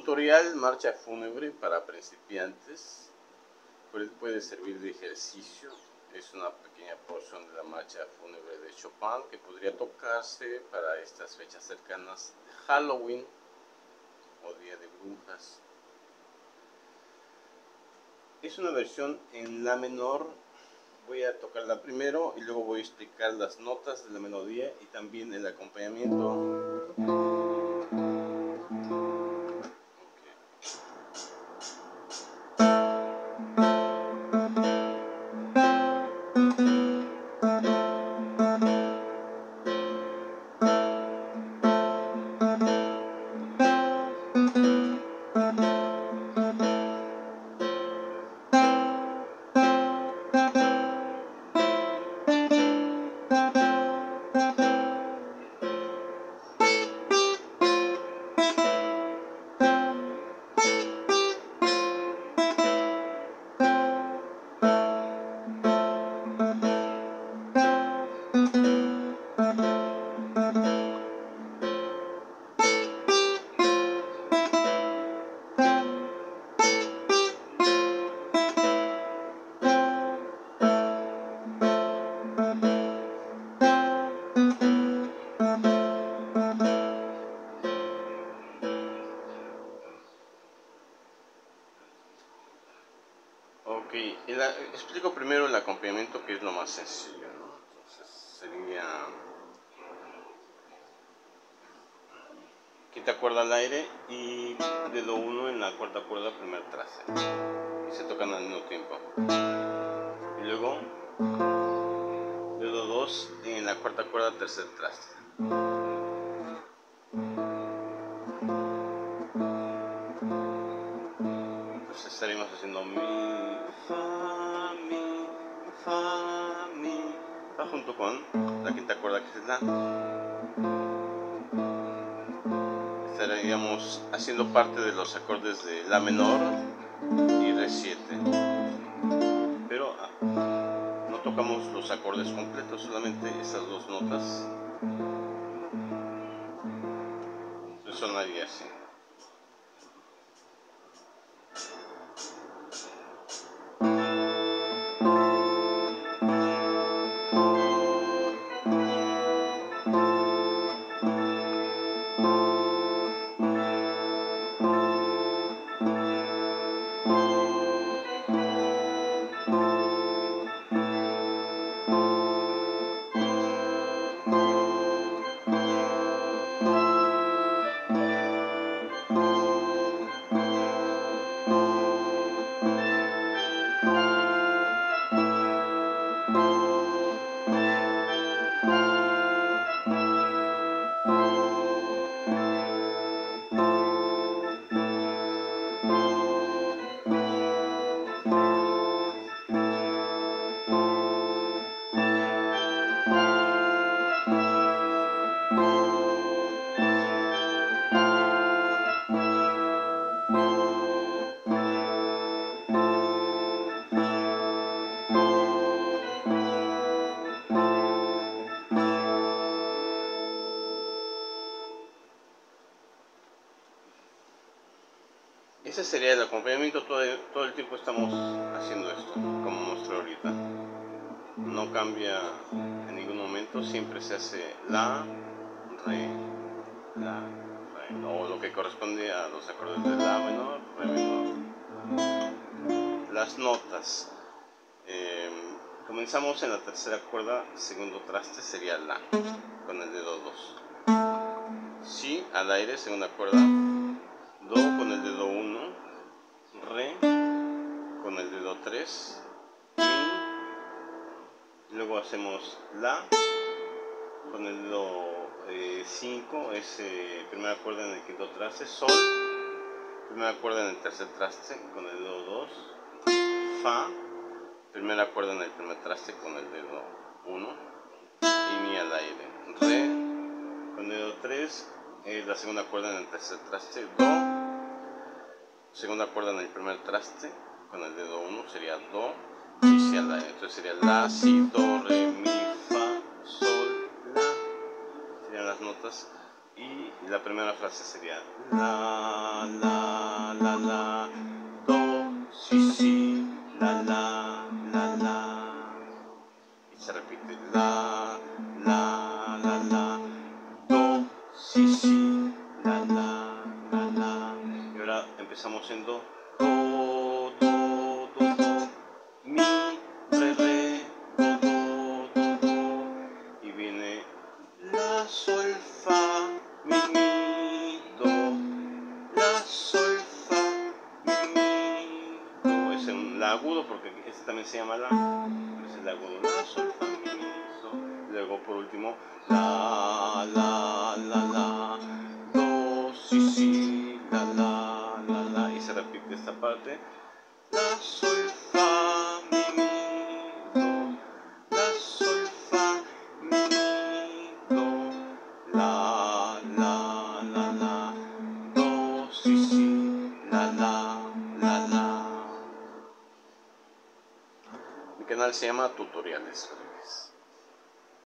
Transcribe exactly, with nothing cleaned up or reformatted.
tutorial marcha fúnebre para principiantes. Puede servir de ejercicio. Es una pequeña porción de la marcha fúnebre de Chopin que podría tocarse para estas fechas cercanas de Halloween o Día de Brujas. Es una versión en la menor. Voy a tocarla primero y luego voy a explicar las notas de la melodía y también el acompañamiento. Ok, el, explico primero el acompañamiento, que es lo más sencillo, ¿no? Entonces sería quinta cuerda al aire y dedo uno en la cuarta cuerda, primer traste, y se tocan al mismo tiempo. Y luego dedo dos en la cuarta cuerda, tercer traste. Entonces estaremos haciendo mi, fa, mi, fa, mi, fa junto con la quinta cuerda, que es la. Estaríamos haciendo parte de los acordes de la menor y re siete, pero no tocamos los acordes completos, solamente esas dos notas. Entonces sonaría así. Ese sería el acompañamiento. Todo el, todo el tiempo estamos haciendo esto, como muestro ahorita. No cambia en ningún momento, siempre se hace la, re, la, re, o lo que corresponde a los acordes de la menor, re menor. Las notas. Eh, comenzamos en la tercera cuerda, segundo traste sería la, con el dedo dos. Si al aire, segunda cuerda. Do con el dedo uno, re con el dedo tres, mi, luego hacemos la con el dedo cinco, es eh, primera cuerda en el quinto traste, sol, primera cuerda en el tercer traste con el dedo dos, fa, primera cuerda en el primer traste con el dedo uno y mi al aire, re con el dedo tres, eh, la segunda cuerda en el tercer traste, do, segunda cuerda en el primer traste con el dedo uno sería do y si al aire. Entonces sería la, si, do, re, mi, fa, sol, la. Serían las notas. y la primera frase sería la, la, la, la, do, si, si, la, la, la, la. Y se repite la, la, la, la, do, si, si, la, la, la, la. Y ahora empezamos en do, do, do, do, do, mi, re, re, do, do, do, do. Y viene la, sol, fa, mi, mi, do, la, sol, fa, mi, mi, do. Es un la agudo porque este también se llama la. Es el agudo, la, sol, fa, mi, mi, do. Luego por último, la, la, la, la, do, si, si, la, la, la, la. Y se repite esta parte, la, sol, fa, mi, mi, do, la, sol, fa, mi, mi, do, la, la, la, la, do, si, si, la, la, la, la. Mi canal se llama Tutoriales Breves.